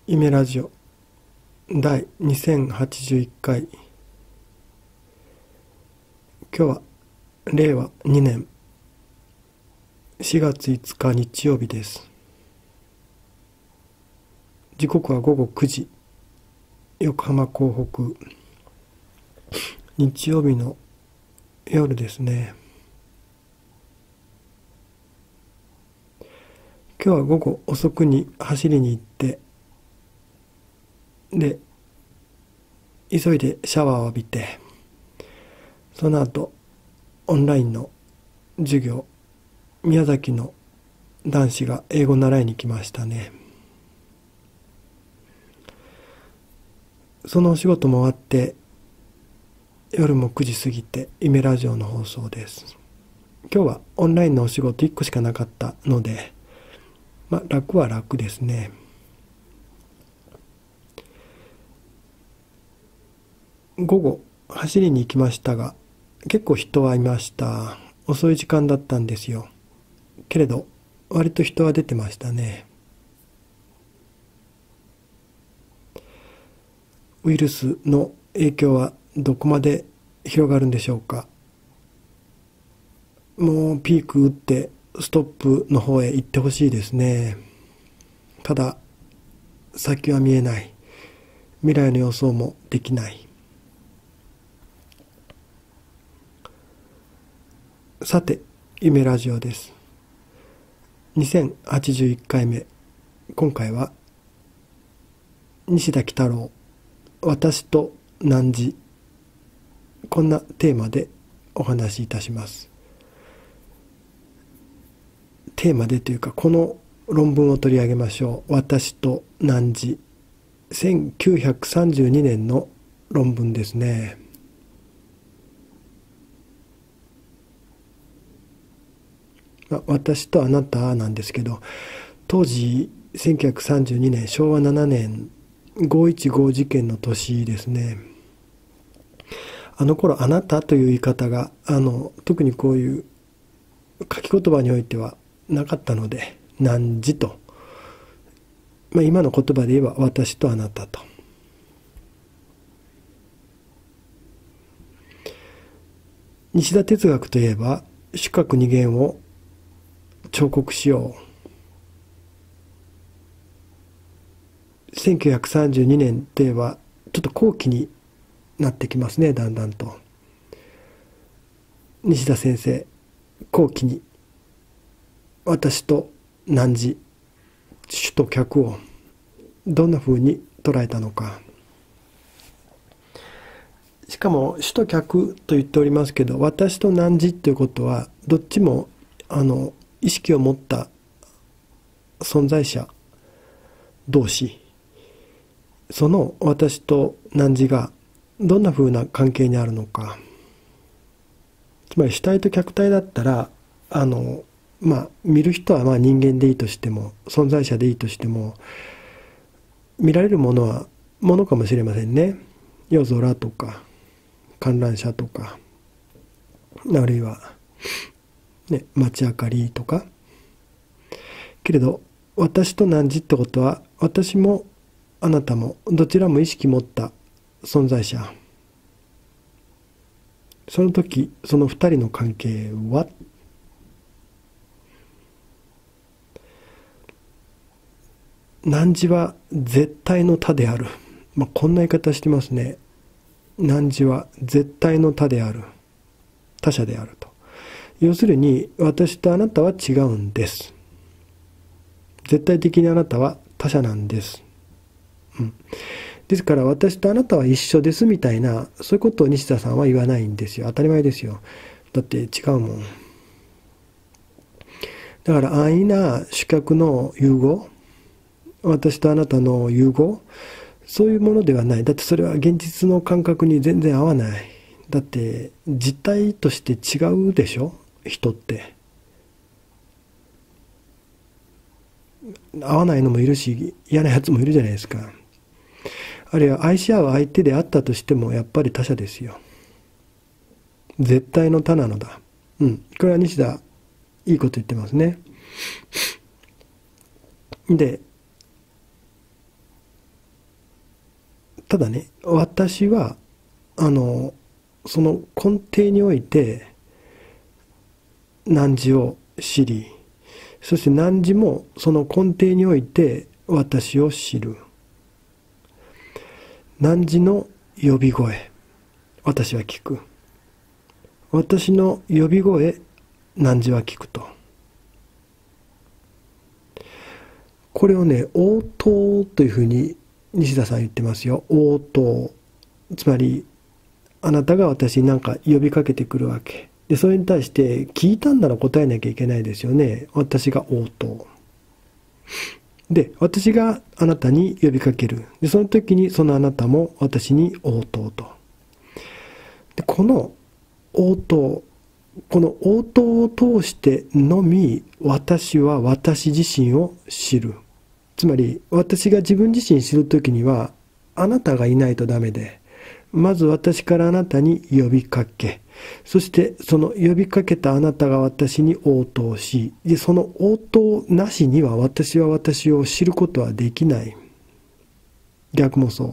夢ラジオ第2081回。今日は令和2年4月5日日曜日です。時刻は午後9時、横浜港北、日曜日の夜ですね。今日は午後遅くに走りに行って、で急いでシャワーを浴びて、その後オンラインの授業、宮崎の男子が英語習いに来ましたね。そのお仕事も終わって夜も9時過ぎて夢ラジオの放送です。今日はオンラインのお仕事1個しかなかったので、楽は楽ですね。午後走りに行きましたが、結構人はいました。遅い時間だったんですよ。けれど割と人は出てましたね。ウイルスの影響はどこまで広がるんでしょうか。もうピーク打ってストップの方へ行ってほしいですね。ただ先は見えない。未来の予想もできない。さて、夢ラジオです。2081回目。今回は西田喜太郎、私と汝、こんなテーマでお話しいたします。テーマでというか、この論文を取り上げましょう。私と汝、1932年の論文ですね。私とあなたなんですけど、当時1932年、昭和7年515事件の年ですね。あの頃あなたという言い方が特にこういう書き言葉においてはなかったので、汝と、今の言葉で言えば私とあなたと。西田哲学といえば主客二元を彫刻しよう。1932年といえばちょっと後期になってきますね。だんだんと西田先生、後期に私と汝、主と客をどんなふうに捉えたのか。しかも主と客と言っておりますけど、私と汝ということはどっちも意識を持った存在者同士、その私と汝がどんなふうな関係にあるのか。つまり主体と客体だったら見る人は人間でいいとしても、存在者でいいとしても、見られるものはものかもしれませんね。夜空とか観覧車とか、あるいは街明かりとか。けれど私と汝ってことは、私もあなたもどちらも意識持った存在者。その時その二人の関係は、汝は絶対の他である。こんな言い方してますね。汝は絶対の他である、他者であると。要するに私とあなたは違うんです。絶対的にあなたは他者なんです。ですから私とあなたは一緒ですみたいな、そういうことを西田さんは言わないんですよ。当たり前ですよ。だって違うもん。だから安易な主客の融合、私とあなたの融合、そういうものではない。だってそれは現実の感覚に全然合わない。だって実体として違うでしょ、人って。合わないのもいるし、嫌なやつもいるじゃないですか。あるいは愛し合う相手であったとしてもやっぱり他者ですよ。絶対の他なのだ。これは西田いいこと言ってますね。でただね、私はその根底において汝を知り、そして汝もその根底において私を知る。汝の呼び声、私は聞く。私の呼び声、汝は聞くと。これをね、応答というふうに西田さん言ってますよ。応答。つまり、あなたが私に何か呼びかけてくるわけ。で、それに対して聞いたんなら答えなきゃいけないですよね。私が応答。で、私があなたに呼びかける。で、その時にそのあなたも私に応答と。で、この応答を通してのみ私は私自身を知る。つまり私が自分自身知るときにはあなたがいないとダメで、まず私からあなたに呼びかけ、そしてその呼びかけたあなたが私に応答し、でその応答なしには私は私を知ることはできない。逆もそう。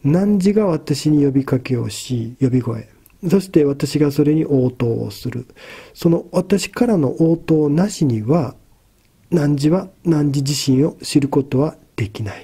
汝が私に呼びかけをし、呼び声。そして私がそれに応答をする。その私からの応答なしには、汝は汝自身を知ることはできない。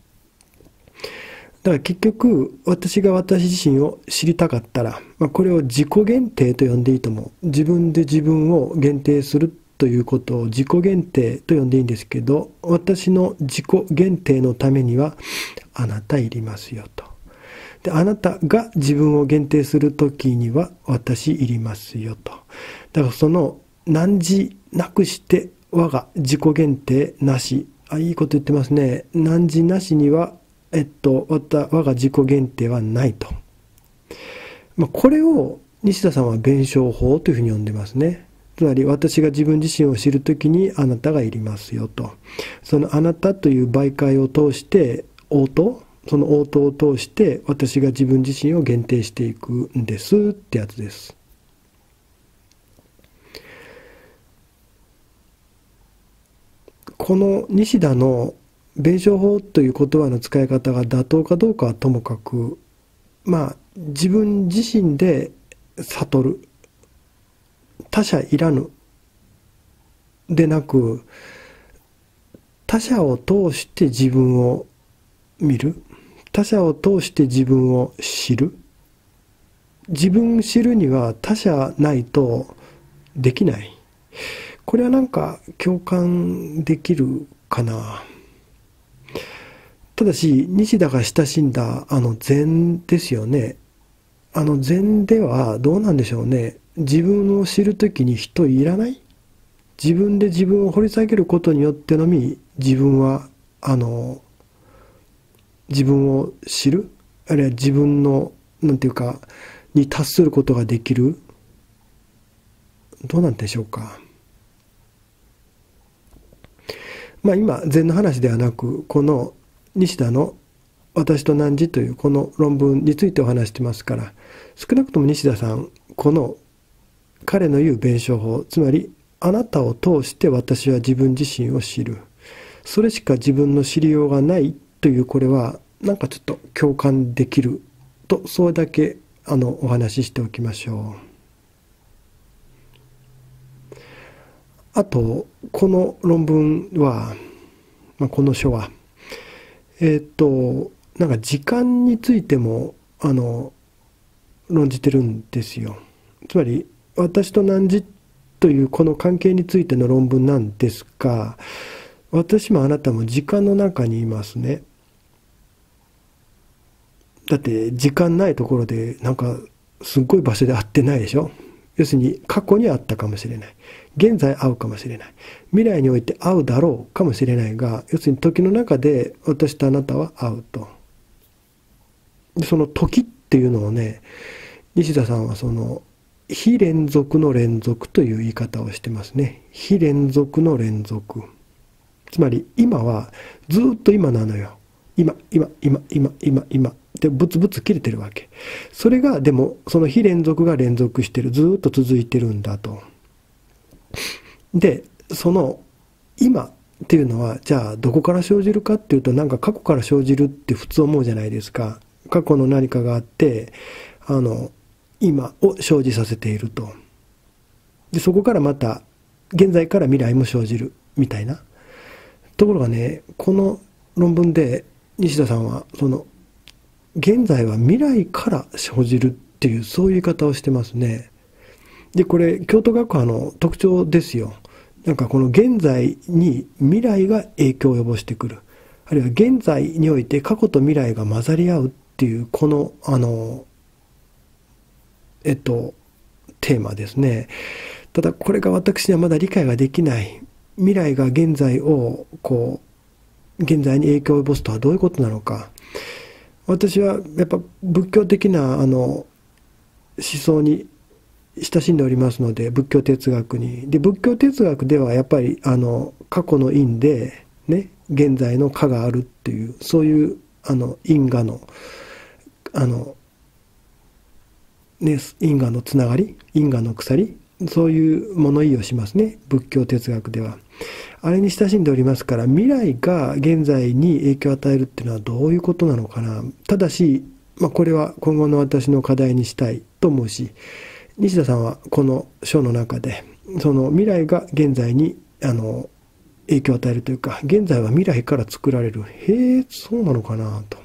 だから結局、私が私自身を知りたかったら、これを自己限定と呼んでいいと思う。自分で自分を限定するということを自己限定と呼んでいいんですけど、私の自己限定のためには、あなたいりますよと。で、あなたが自分を限定するときには私いりますよと。だからその汝なくして我が自己限定なし。いいこと言ってますね。汝なしには、我が自己限定はないと。これを西田さんは弁証法というふうに呼んでますね。つまり私が自分自身を知るときにあなたがいりますよと。そのあなたという媒介を通して応答、その応答を通して私が自分自身を限定していくんですってやつです。この西田の弁証法という言葉の使い方が妥当かどうかはともかく、自分自身で悟る。他者いらぬ。でなく、他者を通して自分を見る。他者を通して自分を知る。自分知るには他者ないとできない。これはなんか共感できるかな。ただし、西田が親しんだ禅ですよね。禅ではどうなんでしょうね。自分を知るときに人いらない。自分で自分を掘り下げることによってのみ、自分は自分を知る、あるいは自分のに達することができる。どうなんでしょうか。今禅の話ではなく、この西田の私と汝というこの論文についてお話してますから、少なくとも西田さん、この彼の言う弁証法、つまりあなたを通して私は自分自身を知る、それしか自分の知りようがないという、これはなんかちょっと共感できると、それだけお話ししておきましょう。あとこの論文は、この書はなんか時間についても論じてるんですよ。つまり私と汝というこの関係についての論文なんですが、私もあなたも時間の中にいますね。だって時間ないところでなんかすっごい場所で会ってないでしょ。要するに過去にあったかもしれない、現在会うかもしれない、未来において会うだろうかもしれないが、要するに時の中で私とあなたは会うと。でその時っていうのをね、西田さんはその非連続の連続という言い方をしてますね。非連続の連続。つまり今はずっと今なのよ。今でブツブツ切れてるわけ。それがでもその非連続が連続してる、ずっと続いてるんだと。でその今っていうのはじゃあどこから生じるかっていうと、なんか過去から生じるって普通思うじゃないですか。過去の何かがあって今を生じさせていると。でそこからまた現在から未来も生じるみたいなところがね、この論文で西田さんはその現在は未来から生じるっていう、そういう言い方をしてますね。でこれ京都学派の特徴ですよ。なんかこの現在に未来が影響を及ぼしてくる、あるいは現在において過去と未来が混ざり合うっていう、このテーマですね。ただこれが私にはまだ理解ができない。未来が現在を現在に影響を及ぼすとはどういうことなのか。私はやっぱ仏教的な思想に親しんでおりますので、仏教哲学に。で仏教哲学ではやっぱり過去の因でね、現在の果があるっていう、そういう因果の因果のつながり、因果の鎖、そういう物言いをしますね、仏教哲学では。あれに親しんでおりますから、未来が現在に影響を与えるっていうのはどういうことなのかな。ただし、これは今後の私の課題にしたいと思うし、西田さんはこの章の中でその未来が現在に影響を与えるというか、現在は未来から作られる、へえそうなのかなと。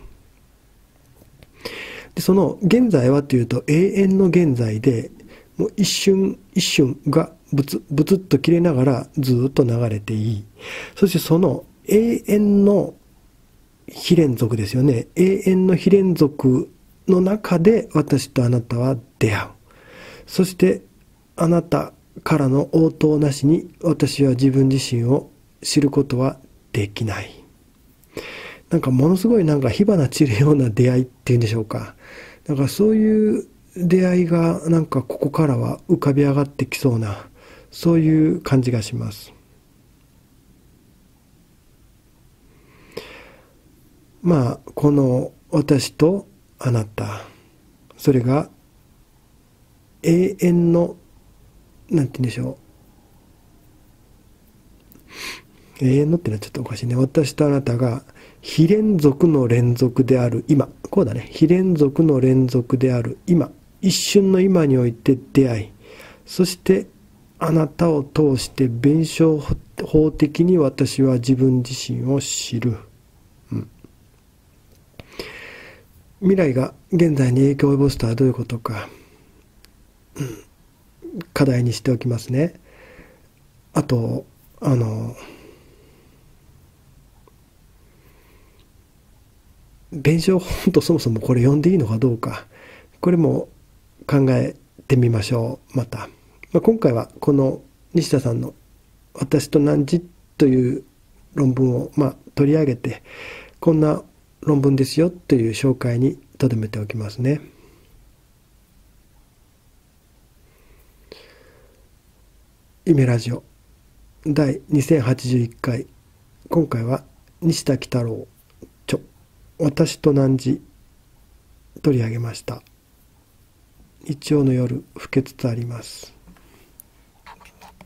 でその現在はというと永遠の現在で、もう一瞬一瞬がブツブツっと切れながらずっと流れていい。そしてその永遠の非連続ですよね。永遠の非連続の中で私とあなたは出会う。そしてあなたからの応答なしに私は自分自身を知ることはできない。なんかものすごいなんか火花散るような出会いっていうんでしょうか。なんかそういう出会いがなんかここからは浮かび上がってきそうな、そういう感じがします。この私とあなた、それが永遠のなんて言うんでしょう、永遠のってのはちょっとおかしいね。私とあなたが非連続の連続である今、こうだね、非連続の連続である今、一瞬の今において出会い、そしてあなたを通して弁証法的に私は自分自身を知る、未来が現在に影響を及ぼすとはどういうことか、課題にしておきますね。あと弁証法とそもそもこれ読んでいいのかどうか、これも考えてみましょう。また、今回はこの西田さんの私と汝という論文を取り上げて、こんな論文ですよという紹介にとどめておきますね。夢ラジオ第2081回、今回は西田喜太郎著私と汝取り上げました。日曜の夜更けつつあります。